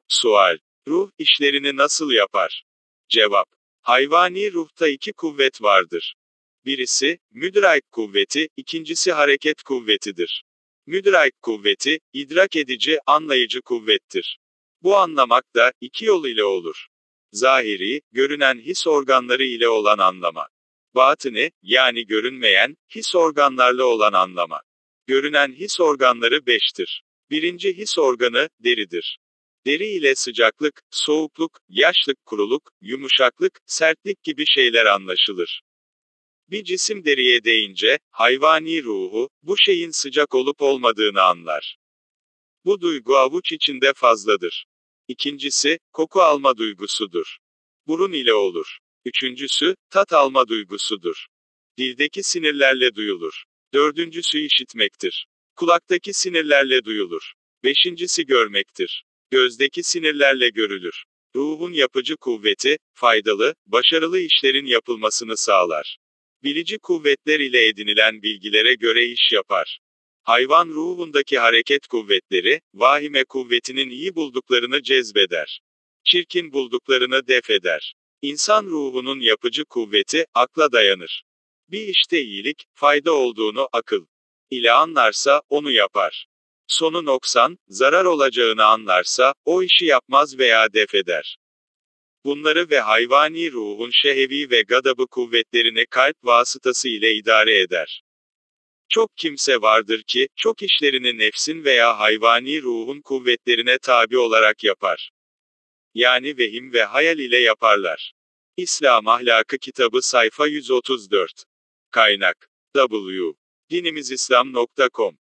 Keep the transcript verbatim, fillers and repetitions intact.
Sual: Ruh, işlerini nasıl yapar? Cevap: Hayvani ruhta iki kuvvet vardır. Birisi, müdrak kuvveti, ikincisi hareket kuvvetidir. Müdrak kuvveti, idrak edici, anlayıcı kuvvettir. Bu anlamak da, iki yol ile olur. Zahiri, görünen his organları ile olan anlama. Batını, yani görünmeyen, his organlarla olan anlama. Görünen his organları beştir. Birinci his organı, deridir. Deri ile sıcaklık, soğukluk, yaşlık, kuruluk, yumuşaklık, sertlik gibi şeyler anlaşılır. Bir cisim deriye değince, hayvani ruhu, bu şeyin sıcak olup olmadığını anlar. Bu duygu avuç içinde fazladır. İkincisi, koku alma duygusudur. Burun ile olur. Üçüncüsü, tat alma duygusudur. Dildeki sinirlerle duyulur. Dördüncüsü işitmektir. Kulaktaki sinirlerle duyulur. Beşincisi görmektir. Gözdeki sinirlerle görülür. Ruhun yapıcı kuvveti, faydalı, başarılı işlerin yapılmasını sağlar. Bilici kuvvetler ile edinilen bilgilere göre iş yapar. Hayvan ruhundaki hareket kuvvetleri, vahime kuvvetinin iyi bulduklarını cezbeder. Çirkin bulduklarını def eder. İnsan ruhunun yapıcı kuvveti, akla dayanır. Bir işte iyilik, fayda olduğunu akıl ile anlarsa, onu yapar. Sonu noksan, zarar olacağını anlarsa, o işi yapmaz veya def eder. Bunları ve hayvani ruhun şehevi ve gadabı kuvvetlerini kalp vasıtası ile idare eder. Çok kimse vardır ki, çok işlerini nefsin veya hayvani ruhun kuvvetlerine tabi olarak yapar. Yani vehim ve hayal ile yaparlar. İslam Ahlakı Kitabı sayfa yüz otuz dört. Kaynak: w. dinimizislam nokta com